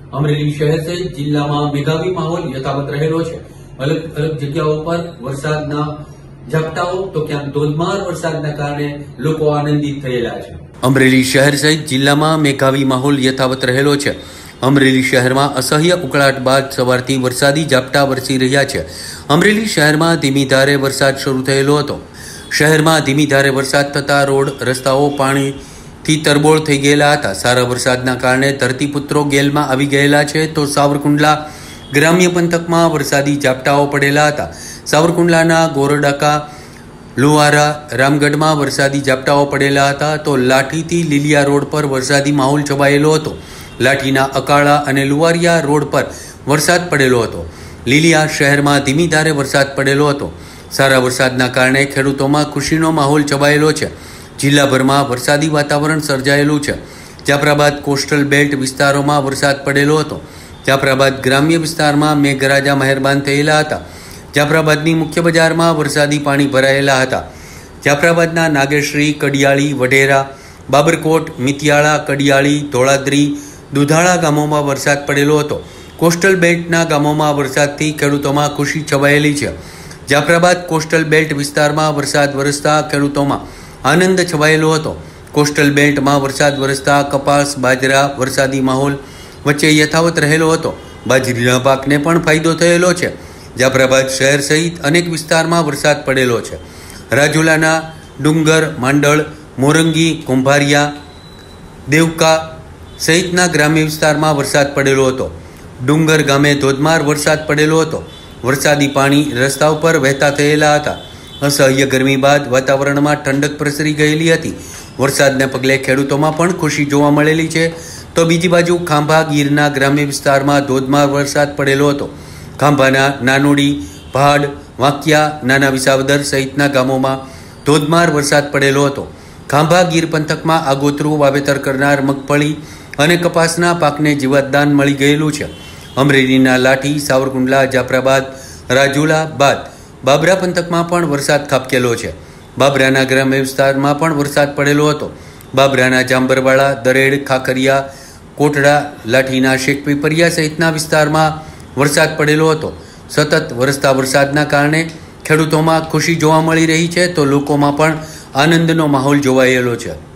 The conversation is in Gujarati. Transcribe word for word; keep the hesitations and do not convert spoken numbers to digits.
અમરેલી શહેર સહિત જિલ્લામાં મેઘાવી માહોલ યથાવત રહેલો છે। અલગ અલગ જગ્યાઓ પર વરસાદના ઝાપટાઓ તો ક્યાંક ધોધમાર વરસાદના કારણે લોકો આનંદિત થયેલા છે। અમરેલી શહેર સહિત જિલ્લામાં મેઘાવી માહોલ યથાવત રહેલો છે। અમરેલી શહેરમાં અસહ્ય ઉકળાટ બાદ સવારથી વરસાદી ઝાપટા વરસી રહ્યા છે। અમરેલી શહેરમાં ધીમી ધારે વરસાદ શરૂ થયેલો હતો। શહેરમાં ધીમી ધારે વરસાદ થતા રોડ રસ્તાઓ પાણીથી તરબોળ થઈ ગયેલા હતા। સારા વરસાદના કારણે ધરતીપુત્રો ગેલમાં આવી ગયેલા છે તો સાવરકુંડલા ગ્રામ્ય પંથકમાં વરસાદી ઝાપટાઓ પડેલા હતા। સાવરકુંડલાના ગોરડાકા લુવારા રામગઢમાં વરસાદી ઝાપટાઓ પડેલા હતા તો લાઠીથી લીલિયા રોડ પર વરસાદી માહોલ છવાયેલો હતો। લાઠીના અકાળા અને લુવારિયા રોડ પર વરસાદ પડેલો હતો। લીલિયા શહેરમાં ધીમી ધારે વરસાદ પડેલો હતો। સારા વરસાદના કારણે ખેડૂતોમાં ખુશીનો માહોલ છવાયેલો છે। જિલ્લાભરમાં વરસાદી વાતાવરણ સર્જાયેલું છે। જાફરાબાદ કોસ્ટલ બેલ્ટ વિસ્તારોમાં વરસાદ પડેલો હતો। જાફરાબાદ ગ્રામ્ય વિસ્તારમાં મેઘરાજા મહેરબાન થયેલા હતા। જાફરાબાદની મુખ્ય બજારમાં વરસાદી પાણી ભરાયેલા હતા। જાફરાબાદના નાગેશ્રી, કડિયાળી, વઢેરા, બાબરકોટ, મિતિયાળા, કડિયાળી, ધોળાદ્રી, દુધાળા ગામોમાં વરસાદ પડેલો હતો। કોસ્ટલ બેલ્ટના ગામોમાં વરસાદથી ખેડૂતોમાં ખુશી છવાયેલી છે। જાફરાબાદ કોસ્ટલ બેલ્ટ વિસ્તારમાં વરસાદ વરસતા ખેડૂતોમાં આનંદ છવાયેલો હતો। કોસ્ટલ બેલ્ટમાં વરસાદ વરસતા કપાસ, બાજરા વરસાદી માહોલ વચ્ચે યથાવત રહેલો હતો। બાજરીના પાકને પણ ફાયદો થયેલો છે। જાફરાબાદ શહેર સહિત અનેક વિસ્તારમાં વરસાદ પડેલો છે। રાજુલાના ડુંગર, માંડળ, મોરંગી, કુંભારિયા, દેવકા સહિતના ગ્રામ્ય વિસ્તારમાં વરસાદ પડેલો હતો। ડુંગર ગામે ધોધમાર વરસાદ પડેલો હતો। વરસાદી પાણી રસ્તા ઉપર વહેતા થયેલા હતા। અસહ્ય ગરમી બાદ વાતાવરણમાં ઠંડક પ્રસરી ગયેલી હતી। વરસાદને પગલે ખેડૂતોમાં પણ ખુશી જોવા મળેલી છે તો બીજી બાજુ ખાંભા ગીરના ગ્રામ્ય વિસ્તારમાં ધોધમાર વરસાદ પડેલો હતો। ખાંભાના નાનોડી, ભાડ, વાંકિયા, નાના વિસાવદર સહિતના ગામોમાં ધોધમાર વરસાદ પડેલો હતો। ખાંભા ગીર પંથકમાં આગોતરું વાવેતર કરનાર મગફળી અને કપાસના પાકને જીવાતદાન મળી ગયેલું છે। અમરેલીના લાઠી, સાવરકુંડલા, જાફરાબાદ, રાજુલા બાદ બાબરા પંથકમાં પણ વરસાદ ખાબકેલો છે। બાબરાના ગ્રામ્ય વિસ્તારમાં પણ વરસાદ પડેલો હતો। બાબરાના જાંબરવાડા, દરેડ, ખાખરિયા, કોટડા, લાઠીના શેખ પીપરિયા સહિતના વિસ્તારમાં વરસાદ પડેલો હતો। સતત વરસતા વરસાદના કારણે ખેડૂતોમાં ખુશી જોવા મળી રહી છે તો લોકોમાં પણ આનંદનો માહોલ જોવાયેલો છે।